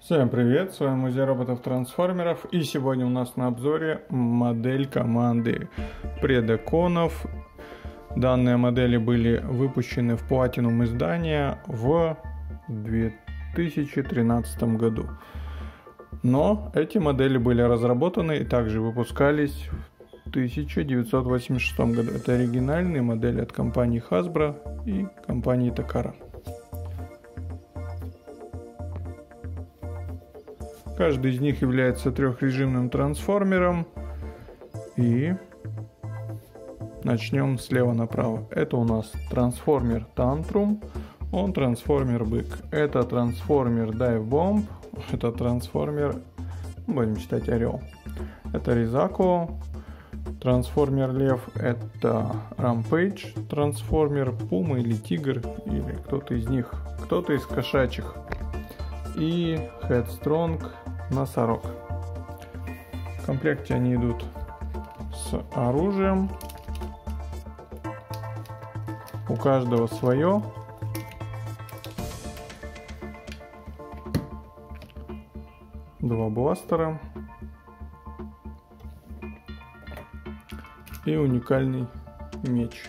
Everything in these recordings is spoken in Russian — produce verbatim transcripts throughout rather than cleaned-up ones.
Всем привет, с вами Музей роботов-трансформеров, и сегодня у нас на обзоре модель команды Predacons. Данные модели были выпущены в Platinum издания в две тысячи тринадцатом году. Но эти модели были разработаны и также выпускались в тысяча девятьсот восемьдесят шестом году. Это оригинальные модели от компании Hasbro и компании Takara. Каждый из них является трехрежимным трансформером. И начнем слева направо. Это у нас трансформер Tantrum, он трансформер Бык. Это трансформер Dive Bomb, это трансформер, будем считать, Орел. Это Ризако, трансформер Лев. Это Rampage, трансформер Пума или Тигр, или кто-то из них, кто-то из кошачьих. И Headstrong, Носорог. В комплекте они идут с оружием. У каждого свое. Два бластера. И уникальный меч.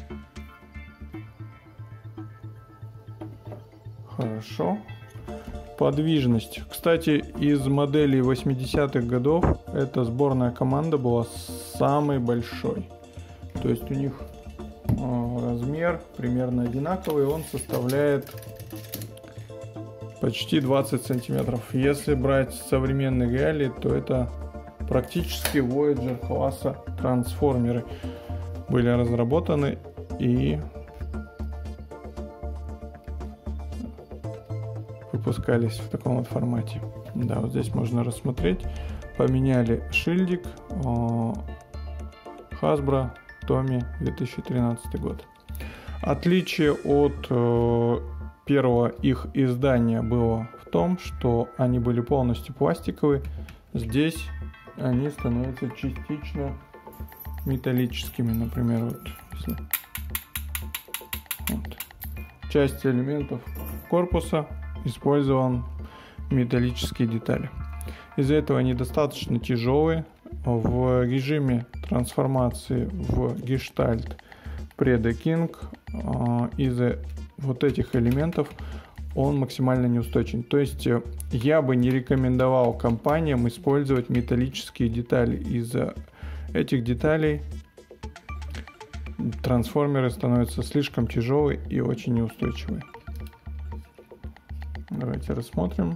Хорошо. Подвижность. Кстати, из моделей восьмидесятых годов эта сборная команда была самой большой. То есть у них э, размер примерно одинаковый, он составляет почти двадцать сантиметров. Если брать современные реалии, то это практически Voyager класса трансформеры были разработаны и выпускались в таком вот формате. Да, вот здесь можно рассмотреть. Поменяли шильдик. Hasbro Tommy две тысячи тринадцатый год. Отличие от э, первого их издания было в том, что они были полностью пластиковые. Здесь они становятся частично металлическими. Например, вот, если вот, часть элементов корпуса использован металлические детали. Из-за этого они достаточно тяжелые. В режиме трансформации в гештальт Predacons из-за вот этих элементов он максимально неустойчив. То есть я бы не рекомендовал компаниям использовать металлические детали. Из-за этих деталей трансформеры становятся слишком тяжелые и очень неустойчивые. Давайте рассмотрим.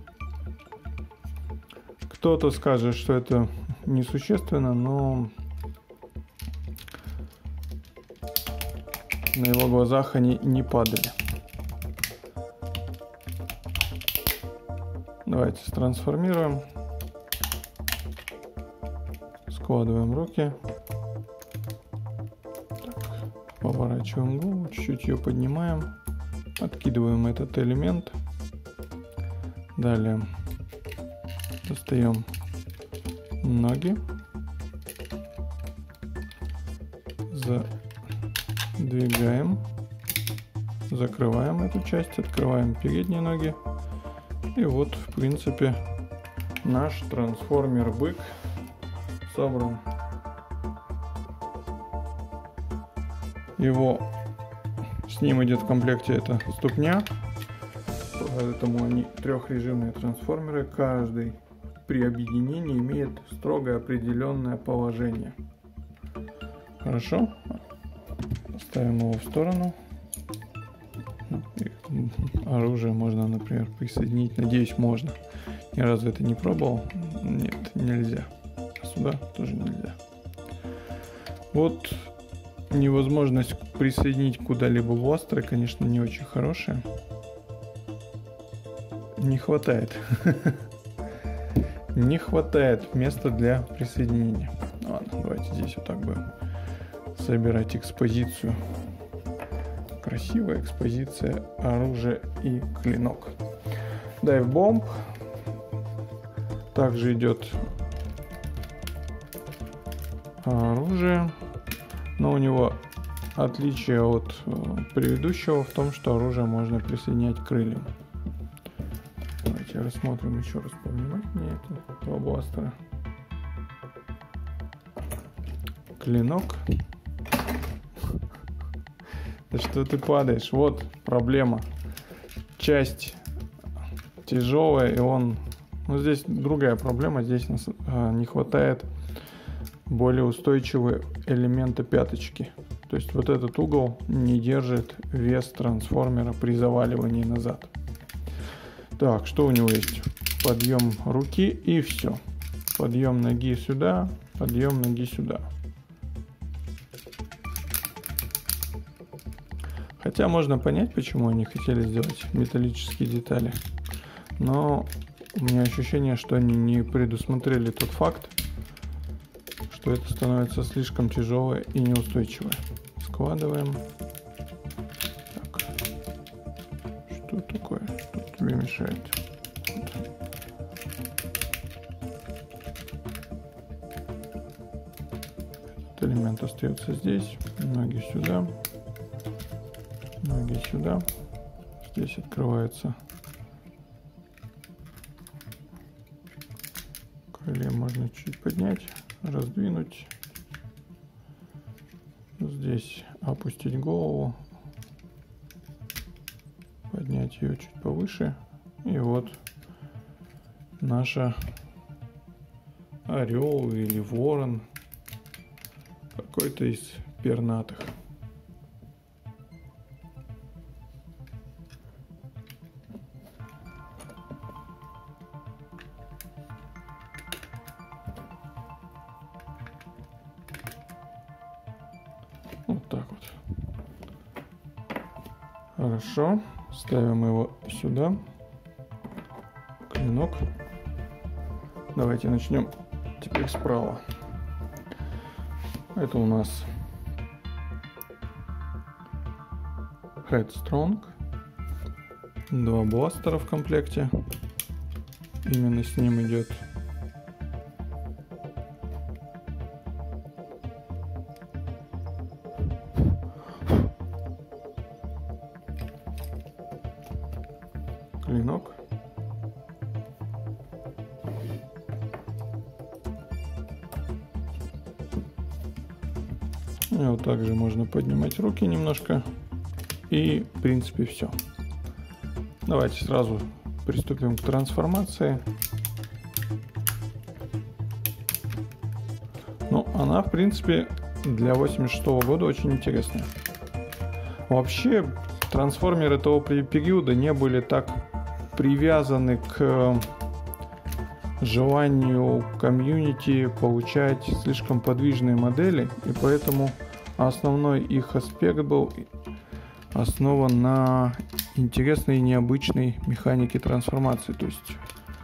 Кто-то скажет, что это несущественно, но на его глазах они не падали. Давайте трансформируем. Складываем руки. Так, поворачиваем голову, чуть-чуть ее поднимаем. Откидываем этот элемент. Далее достаем ноги, задвигаем, закрываем эту часть, открываем передние ноги. И вот, в принципе, наш трансформер Бык собран. Его с ним идет в комплекте эта ступня. Поэтому они трехрежимные трансформеры. Каждый при объединении имеет строго определенное положение. Хорошо. Ставим его в сторону. Оружие можно, например, присоединить. Надеюсь, можно. Ни разу это не пробовал. Нет, нельзя. Сюда тоже нельзя. Вот невозможность присоединить куда-либо бластеры, конечно, не очень хорошая. Не хватает. Не хватает места для присоединения. Ладно, давайте здесь вот так будем собирать экспозицию. Красивая экспозиция оружия и клинок. Dive Bomb. Также идет оружие, но у него отличие от предыдущего в том, что оружие можно присоединять к крыльям. Давайте рассмотрим еще раз повнимательнее это два бластера. Клинок. Да что ты падаешь? Вот проблема. Часть тяжелая, и он... Ну, здесь другая проблема. Здесь нас а, не хватает более устойчивого элемента пяточки. То есть вот этот угол не держит вес трансформера при заваливании назад. Так, что у него есть? Подъем руки и все. Подъем ноги сюда, подъем ноги сюда. Хотя можно понять, почему они хотели сделать металлические детали. Но у меня ощущение, что они не предусмотрели тот факт, что это становится слишком тяжелое и неустойчивое. Складываем. Так. Что такое? Что тебе мешает? Вот. Этот элемент остается здесь. Ноги сюда. Ноги сюда. Здесь открывается. Крылья можно чуть поднять, раздвинуть. Здесь опустить голову. Поднять ее чуть повыше. И вот наша орел или ворон. Какой-то из пернатых. Вот так вот. Хорошо. Ставим его сюда. Клинок. Давайте начнем теперь справа. Это у нас Headstrong. Два бластера в комплекте. Именно с ним идет. Клинок. И вот также можно поднимать руки немножко. И в принципе все. Давайте сразу приступим к трансформации. Ну, она в принципе для восемьдесят шестого года очень интересная. Вообще трансформеры того периода не были так привязаны к желанию комьюнити получать слишком подвижные модели, и поэтому основной их аспект был основан на интересной и необычной механике трансформации. То есть,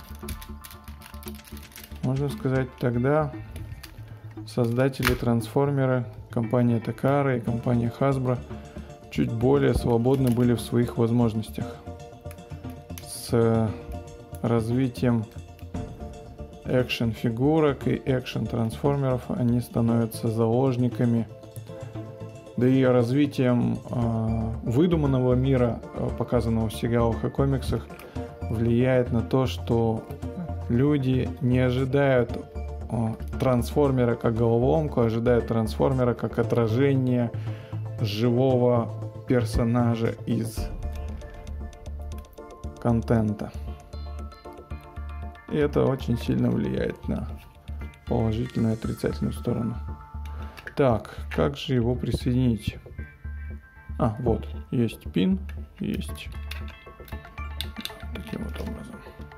можно сказать, тогда создатели трансформера, компания Takara и компания Hasbro, чуть более свободны были в своих возможностях. С развитием экшен-фигурок и экшен-трансформеров они становятся заложниками, да и развитием э, выдуманного мира, показанного в сериалах и комиксах, влияет на то, что люди не ожидают э, трансформера как головоломку, а ожидают трансформера как отражение живого персонажа из контента. И это очень сильно влияет на положительную и отрицательную сторону. Так, как же его присоединить? А, вот, есть пин, есть. Таким вот образом.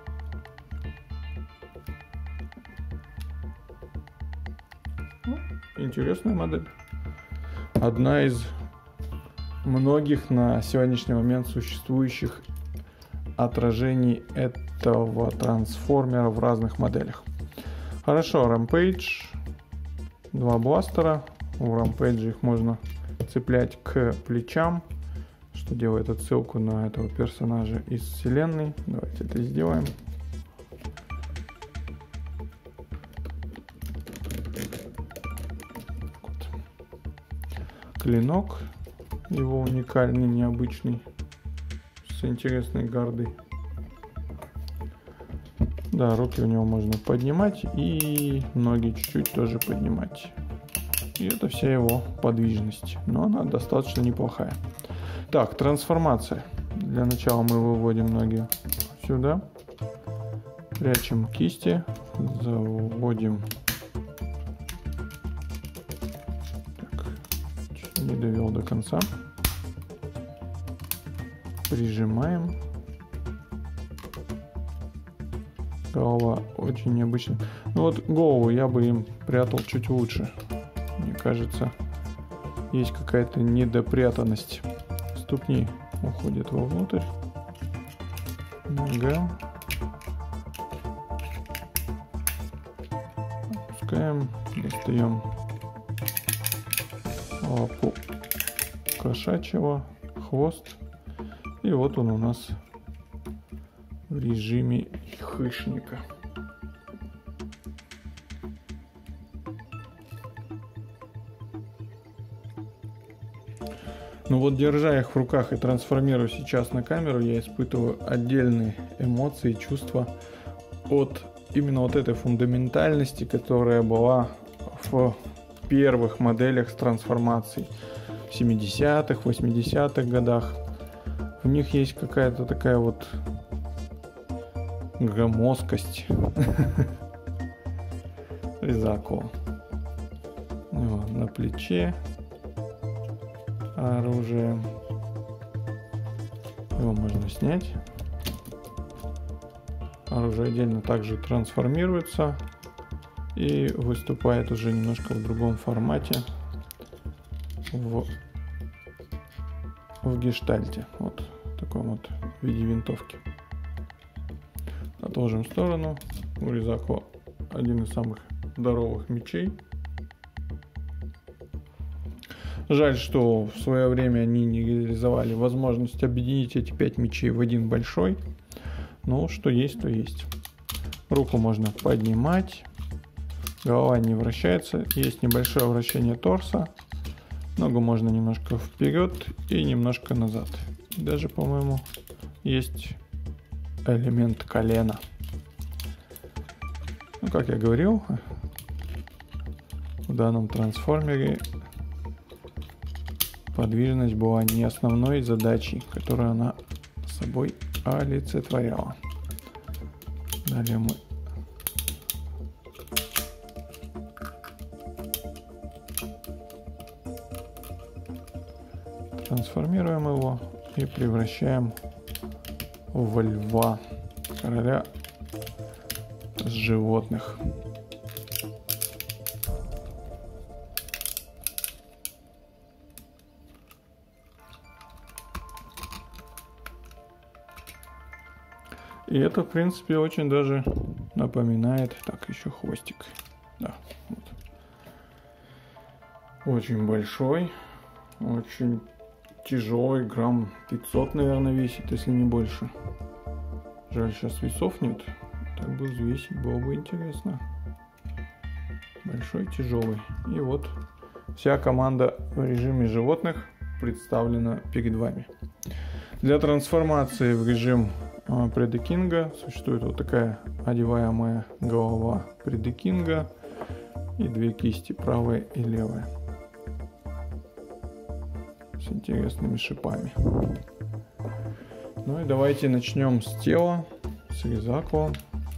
Ну, интересная модель. Одна из многих на сегодняшний момент существующих отражений этого трансформера в разных моделях. Хорошо, Rampage. Два бластера. У Rampage их можно цеплять к плечам, что делает отсылку на этого персонажа из вселенной. Давайте это сделаем. Вот. Клинок. Его уникальный, необычный, с интересной гардой. Да, руки у него можно поднимать и ноги чуть-чуть тоже поднимать. И это вся его подвижность. Но она достаточно неплохая. Так, трансформация. Для начала мы выводим ноги сюда. Прячем кисти. Заводим. Так, чуть не довел до конца. Прижимаем. Голова очень необычная. Ну вот голову я бы им прятал чуть лучше. Мне кажется, есть какая-то недопрятанность. Ступни уходят вовнутрь. Нога. Опускаем. Достаем лапу кошачьего. Хвост. И вот он у нас в режиме хищника. Ну вот, держа их в руках и трансформируя сейчас на камеру, я испытываю отдельные эмоции и чувства от именно вот этой фундаментальности, которая была в первых моделях с трансформацией в семидесятых, восьмидесятых годах. В них есть какая-то такая вот громоздкость. Ризако. На плече оружие. Его можно снять. Оружие отдельно также трансформируется и выступает уже немножко в другом формате в, в гештальте. Вот в таком вот виде винтовки. Отложим в сторону. У Ризако один из самых здоровых мечей. Жаль, что в свое время они не реализовали возможность объединить эти пять мечей в один большой. Но что есть, то есть. Руку можно поднимать. Голова не вращается. Есть небольшое вращение торса. Ногу можно немножко вперед и немножко назад. Даже, по-моему, есть элемент колена. Ну, как я говорил, в данном трансформере подвижность была не основной задачей, которую она собой олицетворяла. Далее мы трансформируем его и превращаем в льва, короля животных. И это, в принципе, очень даже напоминает... Так, еще хвостик. Да, вот. Очень большой, очень тяжелый, грамм пятьсот, наверное, весит, если не больше. Жаль, сейчас весов нет. Так бы взвесить было бы интересно. Большой, тяжелый. И вот вся команда в режиме животных представлена перед вами. Для трансформации в режим предекинга существует вот такая одеваемая голова предекинга и две кисти, правая и левая, с интересными шипами. Ну и давайте начнем с тела, с Ризако.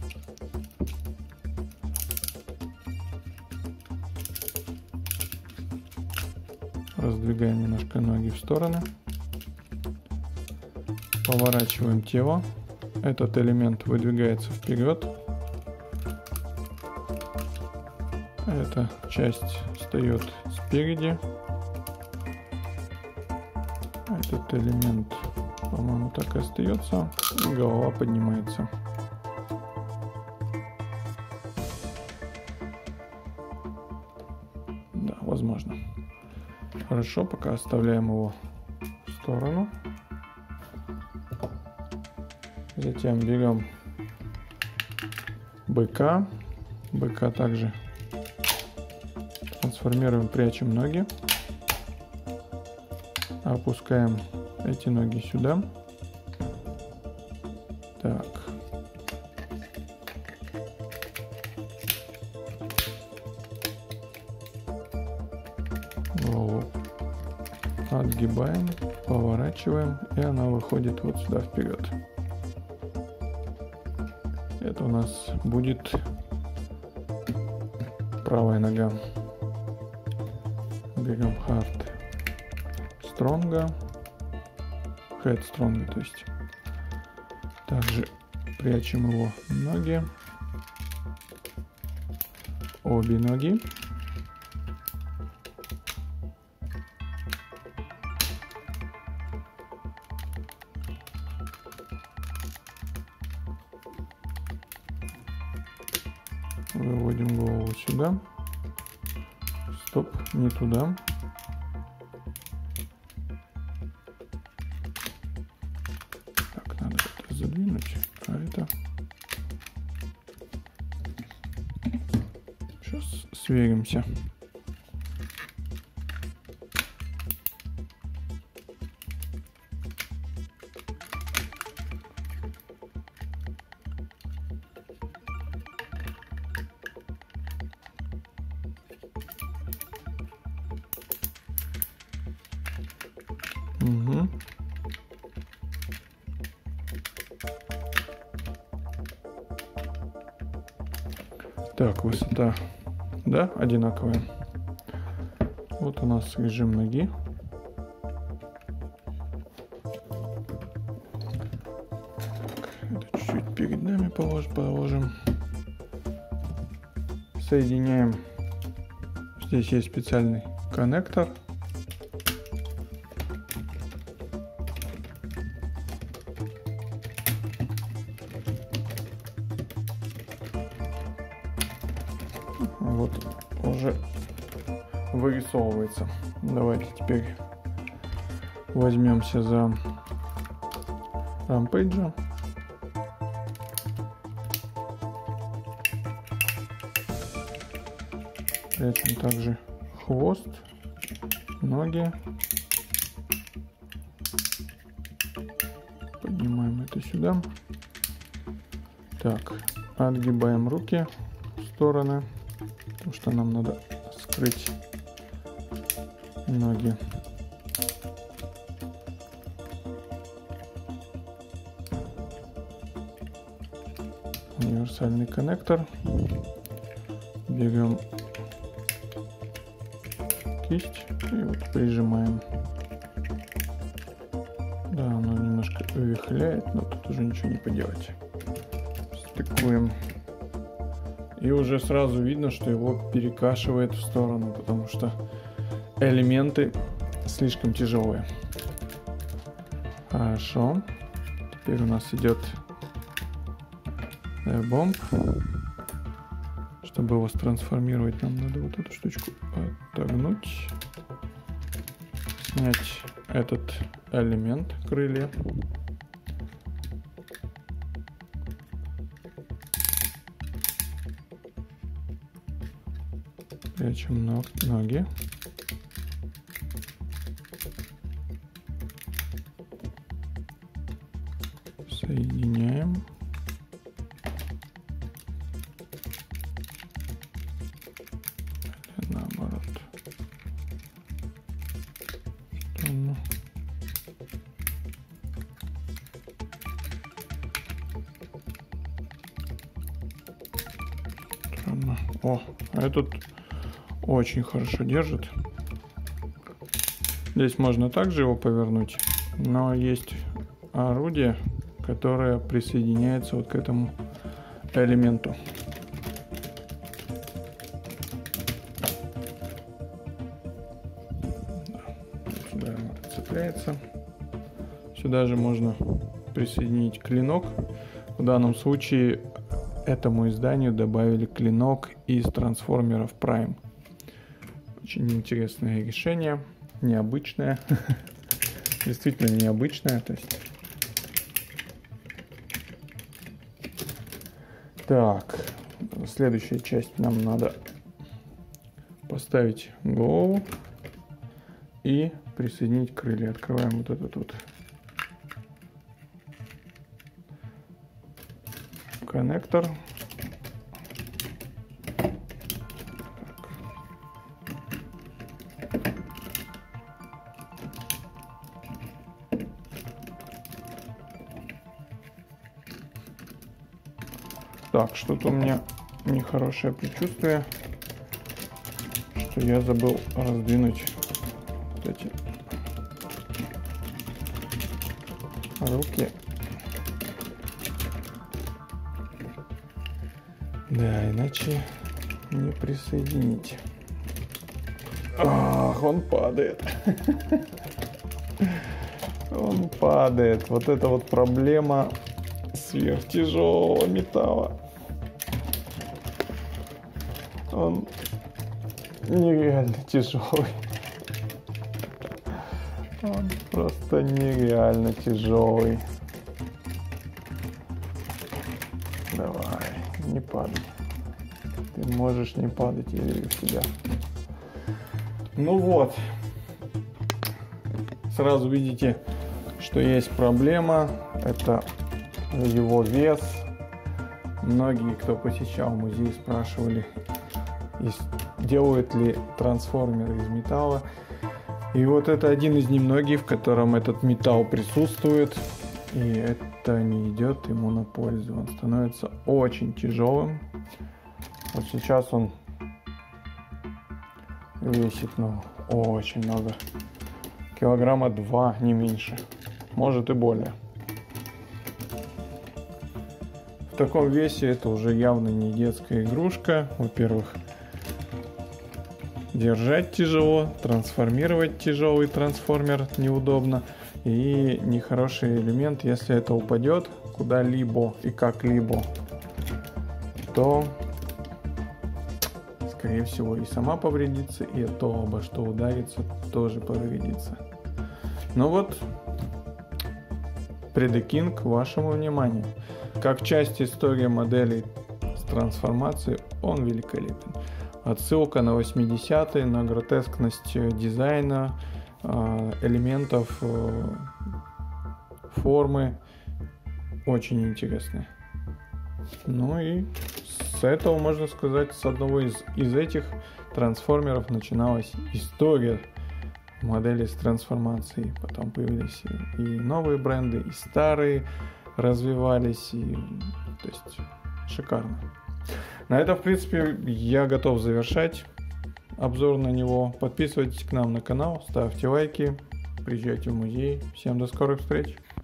Раздвигаем немножко ноги в стороны. Поворачиваем тело. Этот элемент выдвигается вперед. Эта часть встает спереди. Этот элемент, по-моему, так и остается. И голова поднимается. Да, возможно. Хорошо, пока оставляем его в сторону. Затем берем быка. Быка также трансформируем, прячем ноги. Опускаем эти ноги сюда. Так. Голову отгибаем, поворачиваем, и она выходит вот сюда вперед. Это у нас будет правая нога. Берем hard stronga, head stronga, то есть. Также прячем его ноги, обе ноги. Выводим голову сюда. Стоп, не туда. Так, надо это задвинуть, а это... Сейчас сверимся. Угу. Так, высота, да, одинаковая. Вот у нас режим ноги. Так, это чуть-чуть перед нами положим. Соединяем. Здесь есть специальный коннектор. Вот уже вырисовывается. Давайте теперь возьмемся за рампейджа. Прячем также хвост, ноги. Поднимаем это сюда. Так, отгибаем руки в стороны. Потому что нам надо скрыть ноги. Универсальный коннектор. Берем кисть и вот прижимаем. Да, оно немножко вихляет, но тут уже ничего не поделать. Стыкуем. И уже сразу видно, что его перекашивает в сторону, потому что элементы слишком тяжелые. Хорошо. Теперь у нас идет бомб. Чтобы его трансформировать, нам надо вот эту штучку отогнуть. Снять этот элемент крылья. Прячем ног, ноги. Соединяем. Или наоборот. Странно. Странно. О, этот очень хорошо держит. Здесь можно также его повернуть, но есть орудие, которое присоединяется вот к этому элементу. Сюда цепляется. Сюда же можно присоединить клинок. В данном случае этому изданию добавили клинок из трансформеров Prime. Очень интересное решение, необычное, действительно необычное. То есть... Так, следующая часть, нам надо поставить голову и присоединить крылья. Открываем вот этот вот коннектор. Так, что-то у меня нехорошее предчувствие, что я забыл раздвинуть вот эти руки. Да, иначе не присоединить. Ах, он падает. Он падает. Вот это вот проблема сверхтяжелого металла. Он нереально тяжелый. Он просто нереально тяжелый. Давай, не падай. Ты можешь не падать, я верю в тебя. Ну вот. Сразу видите, что есть проблема. Это его вес. Многие, кто посещал музей, спрашивали, делают ли трансформеры из металла. И вот это один из немногих, в котором этот металл присутствует. И это не идет ему на пользу. Он становится очень тяжелым. Вот сейчас он весит, ну, очень много. Килограмма два, не меньше. Может и более. В таком весе это уже явно не детская игрушка. Во-первых, держать тяжело, трансформировать тяжелый трансформер неудобно. И нехороший элемент, если это упадет куда-либо и как-либо, то, скорее всего, и сама повредится, и то, обо что ударится, тоже повредится. Ну вот, предыкинг вашему вниманию. Как часть истории моделей с трансформацией, он великолепен. Отсылка на восьмидесятые, на гротескность дизайна, элементов, формы. Очень интересная. Ну и с этого, можно сказать, с одного из, из этих трансформеров начиналась история модели с трансформацией. Потом появились и новые бренды, и старые развивались. И, то есть шикарно. На этом, в принципе, я готов завершать обзор на него. Подписывайтесь к нам на канал, ставьте лайки, приезжайте в музей. Всем до скорых встреч!